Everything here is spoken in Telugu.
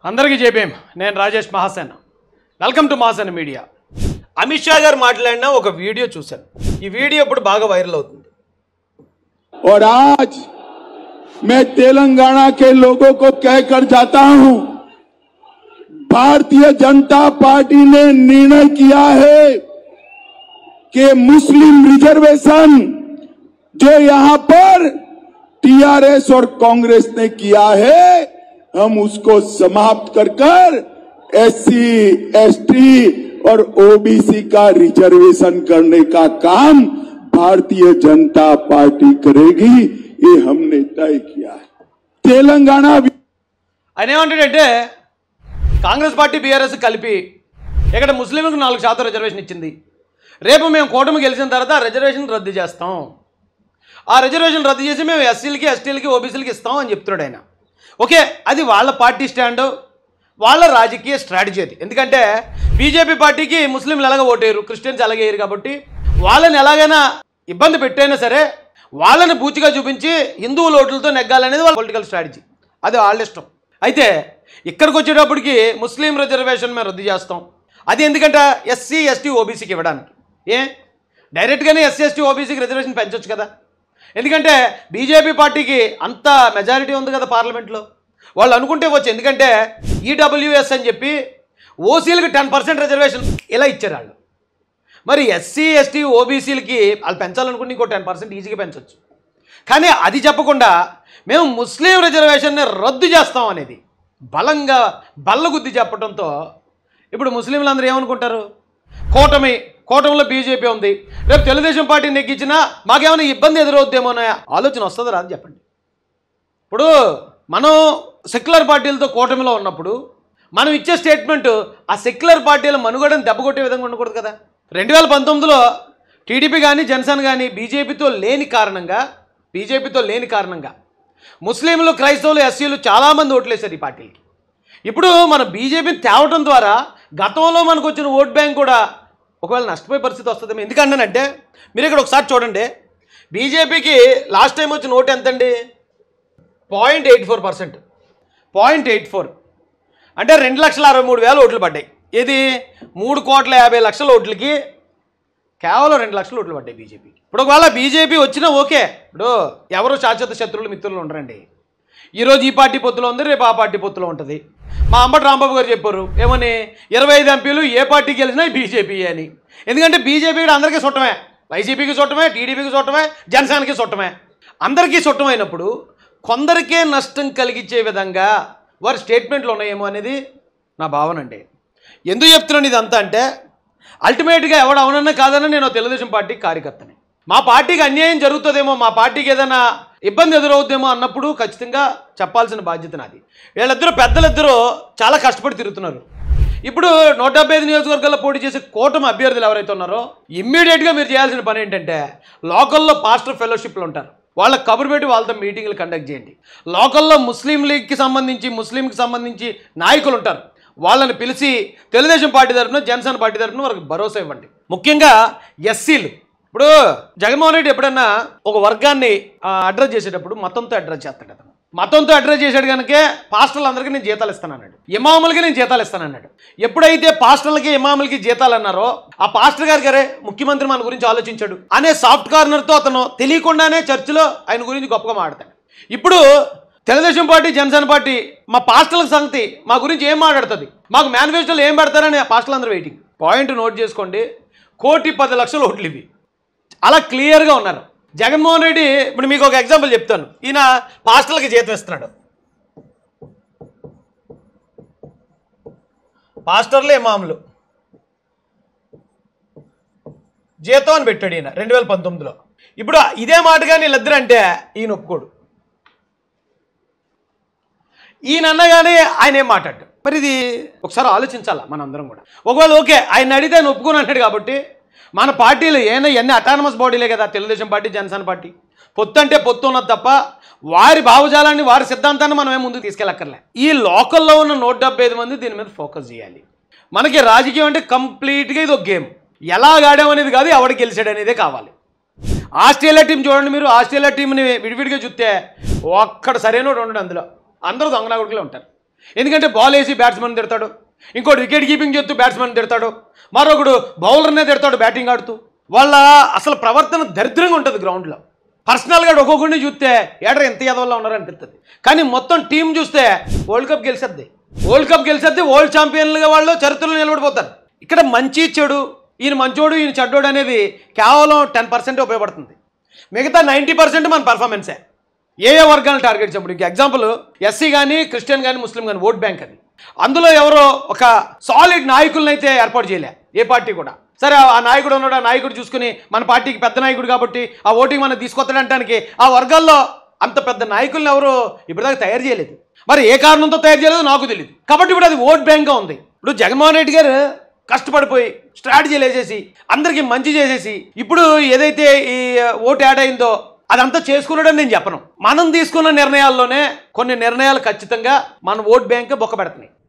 అందరికీ జేబీఎం నేను Rajesh Mahasen welcome to Mahasen media Amit Shah గారు మాట్లాడిన ఒక వీడియో చూశాను ఈ వీడియో ఇప్పుడు బాగా వైరల్ అవుతుంది और आज मैं तेलंगाना के लोगों को कहकर जाता हूं भारतीय जनता पार्टी ने निर्णय किया है कि मुस्लिम रिजर्वेशन जो यहां पर टीआरएस और कांग्रेस ने किया है हम उसको समाप्त कर एससी एसटी और ओबीसी का रिजर्वेशन करने का काम भारतीय जनता पार्टी करेगी ये हमने तय किया है तेलंगाना ఆయన ఏమంటాడంటే కాంగ్రెస్ పార్టీ బీఆర్ఎస్ కలిపి ఇక్కడ ముస్లింలకు 4% రిజర్వేషన్ ఇచ్చింది రేపు మేము కూటమి గెలిచిన తర్వాత ఆ రిజర్వేషన్ రద్దు చేస్తాం ఆ రిజర్వేషన్ రద్దు చేసి మేము ఎస్సీలకి ఎస్టీలకి ఓబీసీలకి ఇస్తాం అని చెప్తున్నాడు ఆయన ఓకే అది వాళ్ళ పార్టీ స్టాండ్ వాళ్ళ రాజకీయ స్ట్రాటజీ అది ఎందుకంటే బీజేపీ పార్టీకి ముస్లింలు ఎలాగ ఓటేయరు క్రిస్టియన్స్ ఎలాగ వేయరు కాబట్టి వాళ్ళని ఎలాగైనా ఇబ్బంది పెట్టైనా సరే వాళ్ళని పూచిగా చూపించి హిందువుల ఓట్లతో నెగ్గాలనేది వాళ్ళ పొలిటికల్ స్ట్రాటజీ అది వాళ్ళ ఇష్టం అయితే ఇక్కడికి వచ్చేటప్పటికి ముస్లిం రిజర్వేషన్ మేము రద్దు చేస్తాం అది ఎందుకంటే ఎస్సీ ఎస్టీ ఓబీసీకి ఇవ్వడానికి డైరెక్ట్గానే ఎస్సీ ఎస్టీ ఓబీసీకి రిజర్వేషన్ పెంచవచ్చు కదా ఎందుకంటే బీజేపీ పార్టీకి అంత మెజారిటీ ఉంది కదా పార్లమెంట్లో వాళ్ళు అనుకుంటే వచ్చు ఎందుకంటే ఈడబ్ల్యూఎస్ అని చెప్పి ఓసీలకి 10% రిజర్వేషన్ ఇలా ఇచ్చారు వాళ్ళు మరి ఎస్సీ ఎస్టీ ఓబీసీలకి వాళ్ళు పెంచాలనుకుంటే ఇంకో 10% ఈజీగా పెంచవచ్చు కానీ అది చెప్పకుండా మేము ముస్లిం రిజర్వేషన్ని రద్దు చేస్తాం అనేది బలంగా బల్లగుద్ది చెప్పడంతో ఇప్పుడు ముస్లింలందరూ ఏమనుకుంటారు కూటమిలో బీజేపీ ఉంది రేపు తెలుగుదేశం పార్టీ నెగ్గించినా మాకేమైనా ఇబ్బంది ఎదురవుద్దేమో అనే ఆలోచన వస్తుందా రాదు చెప్పండి ఇప్పుడు మనం సెక్యులర్ పార్టీలతో కూటమిలో ఉన్నప్పుడు మనం ఇచ్చే స్టేట్మెంట్ ఆ సెక్యులర్ పార్టీల మనుగడని దెబ్బకొట్టే విధంగా ఉండకూడదు కదా 2019లో టీడీపీ కానీ జనసేన కానీ బీజేపీతో లేని కారణంగా ముస్లింలు క్రైస్తవులు ఎస్సీలు చాలామంది ఓట్లేశారు ఈ పార్టీలకి ఇప్పుడు మన బీజేపీని తేవటం ద్వారా గతంలో మనకు వచ్చిన ఓట్ బ్యాంక్ కూడా ఒకవేళ నష్టపోయే పరిస్థితి వస్తుందేమో ఎందుకంటానంటే మీరు ఇక్కడ ఒకసారి చూడండి బీజేపీకి లాస్ట్ టైం వచ్చిన ఓటు ఎంతండి 0.84% 0.84 అంటే 2,63,000 ఓట్లు పడ్డాయి ఇది 3,50,00,000 ఓట్లకి కేవలం 2 లక్షల ఓట్లు పడ్డాయి బీజేపీకి ఇప్పుడు ఒకవేళ బీజేపీ వచ్చినా ఓకే ఇప్పుడు ఎవరు శాశ్వత శత్రువులు మిత్రులు ఉండరండి ఈరోజు ఈ పార్టీ పొత్తులో ఉంది రేపు ఆ పార్టీ పొత్తులో ఉంటుంది మా అంబటి రాంబాబు గారు చెప్పారు ఏమని 25 ఎంపీలు ఏ పార్టీకి గెలిచినా బీజేపీ అని ఎందుకంటే బీజేపీ అందరికీ చుట్టమే వైసీపీకి చుట్టమే టీడీపీకి చుట్టమే జనసేనకి చుట్టమే అందరికీ చుట్టమైనప్పుడు కొందరికే నష్టం కలిగించే విధంగా వారి స్టేట్మెంట్లు ఉన్నాయేమో అనేది నా భావన అండి ఎందుకు చెప్తున్నాను ఇదంతా అంటే అల్టిమేట్గా ఎవడు అవునన్నా కాదన్నా నేను తెలుగుదేశం పార్టీ కార్యకర్తని మా పార్టీకి అన్యాయం జరుగుతుందేమో మా పార్టీకి ఏదైనా ఇబ్బంది ఎదురవుద్దేమో అన్నప్పుడు ఖచ్చితంగా చెప్పాల్సిన బాధ్యత నాది వీళ్ళిద్దరూ పెద్దలిద్దరూ చాలా కష్టపడి తిరుగుతున్నారు ఇప్పుడు 175 నియోజకవర్గాల్లో పోటీ చేసే కూటమి అభ్యర్థులు ఎవరైతే ఉన్నారో ఇమ్మీడియట్గా మీరు చేయాల్సిన పని ఏంటంటే లోకల్లో పాస్టర్ ఫెలోషిప్లు ఉంటారు వాళ్ళకి కబురు పెట్టి వాళ్ళతో మీటింగ్లు కండక్ట్ చేయండి లోకల్లో ముస్లిం లీగ్కి సంబంధించి నాయకులు ఉంటారు వాళ్ళని పిలిచి తెలుగుదేశం పార్టీ తరఫున జనసేన పార్టీ తరఫున వారికి భరోసా ఇవ్వండి ముఖ్యంగా ఎస్సీలు ఇప్పుడు జగన్మోహన్ రెడ్డి ఎప్పుడన్నా ఒక వర్గాన్ని అడ్రస్ చేసేటప్పుడు మతంతో అడ్రస్ చేస్తాడు అతను మతంతో అడ్రస్ చేసాడు కనుకే పాస్టర్లందరికీ నేను జీతాలు ఇస్తానన్నాడు ఇమాములకి నేను జీతాలు ఇస్తానన్నాడు ఎప్పుడైతే పాస్టర్లకి ఇమాములకి జీతాలు అన్నారో ఆ పాస్టర్ గారే ముఖ్యమంత్రి మన గురించి ఆలోచించాడు అనే సాఫ్ట్ కార్నర్తో అతను తెలియకుండానే చర్చిలో ఆయన గురించి గొప్పగా మాట్లాడతాడు ఇప్పుడు తెలుగుదేశం పార్టీ జనసేన పార్టీ మా పాస్టర్ల సంగతి మా గురించి ఏం మాట్లాడుతుంది మాకు మేనిఫెస్టోలో ఏం పెడతారని పాస్టర్లందరూ వెయిటింగ్ పాయింట్ నోట్ చేసుకోండి 1,10,00,000 ఓట్లు ఇవి అలా క్లియర్గా ఉన్నారు జగన్మోహన్ రెడ్డి ఇప్పుడు మీకు ఒక ఎగ్జాంపుల్ చెప్తాను ఈయన పాస్టర్లకి జీతం ఇస్తున్నాడు పాస్టర్లు ఇమాములు జీతం అని పెట్టాడు ఈయన 2019లో ఇప్పుడు ఇదే మాటగా వీళ్ళిద్దరు అంటే ఈయన ఒప్పుకోడు ఈయన అన్నగానే ఆయన ఏం మాట్లాడు మరి ఇది ఒకసారి ఆలోచించాలా మనందరం కూడా ఒకవేళ ఓకే ఆయన అడిగితే ఆయన ఒప్పుకొని అంటాడు కాబట్టి మన పార్టీలు ఎన్ని అటానమస్ బాడీలే కదా తెలుగుదేశం పార్టీ జనసేన పార్టీ పొత్తు అంటే పొత్తు ఉన్నది తప్ప వారి భావజాలాన్ని వారి సిద్ధాంతాన్ని మనమే ముందుకు తీసుకెళ్ళక్కర్లే ఈ లోకల్లో ఉన్న 175 మంది దీని మీద ఫోకస్ చేయాలి మనకి రాజకీయం అంటే కంప్లీట్గా ఇది ఒక గేమ్ ఎలా ఆడామనేది కాదు ఎవడు గెలిచాడు అనేదే కావాలి ఆస్ట్రేలియా టీం చూడండి మీరు ఆస్ట్రేలియా టీంని విడివిడిగా చూస్తే ఒక్కడ సరైనోడు ఉండడు అందులో అందరూ దొంగనాగుడిలో ఉంటారు ఎందుకంటే బాల్ వేసి బ్యాట్స్మెన్ తిడతాడు, ఇంకోటి వికెట్ కీపింగ్ చేస్తూ బ్యాట్స్మెన్ తిడతాడు, మరొకడు బౌలర్నే తిడతాడు బ్యాటింగ్ ఆడుతూ. వాళ్ళ అసలు ప్రవర్తన దరిద్రంగా ఉంటుంది గ్రౌండ్లో. పర్సనల్గా ఒక్కొక్కడిని చూస్తే ఏడర్ ఎంత ఎదవల్లో ఉన్నారనిపిస్తుంది. కానీ మొత్తం టీం చూస్తే వరల్డ్ కప్ గెలిచేద్ది, వరల్డ్ ఛాంపియన్లుగా వాళ్ళు చరిత్రలో నిలబడిపోతారు. ఇక్కడ మంచి చెడు, ఈయన మంచోడు ఈయన చెడ్డోడు అనేది కేవలం 10% ఉపయోగపడుతుంది. మిగతా 90% మన పర్ఫార్మెన్సే. ఏ వర్గాలను టార్గెట్ చేయడం. ఇప్పుడు ఎగ్జాంపుల్ ఎస్సీ కానీ, క్రిస్టియన్ కానీ, ముస్లిం కానీ ఓట్ బ్యాంక్ అది. అందులో ఎవరో ఒక సాలిడ్ నాయకులను అయితే ఏర్పాటు చేయలే ఏ పార్టీ కూడా. సరే ఆ నాయకుడు ఉన్నాడు, ఆ నాయకుడు చూసుకుని మన పార్టీకి పెద్ద నాయకుడు కాబట్టి ఆ ఓటింగ్ మనం తీసుకొస్తాడంటానికి ఆ వర్గాల్లో అంత పెద్ద నాయకులను ఎవరు ఇప్పటిదాకా తయారు చేయలేదు. మరి ఏ కారణంతో తయారు చేయలేదో నాకు తెలియదు. కాబట్టి ఇప్పుడు అది ఓట్ బ్యాంక్గా ఉంది. ఇప్పుడు జగన్మోహన్ రెడ్డి గారు కష్టపడిపోయి స్ట్రాటజీలు వేసేసి అందరికీ మంచి చేసేసి ఇప్పుడు ఏదైతే ఈ ఓటు యాడ్ అయిందో అదంతా చేసుకున్నాడని నేను చెప్పను. మనం తీసుకున్న నిర్ణయాల్లోనే కొన్ని నిర్ణయాలు ఖచ్చితంగా మన ఓట్ బ్యాంక్ బొక్క పెడుతున్నాయి.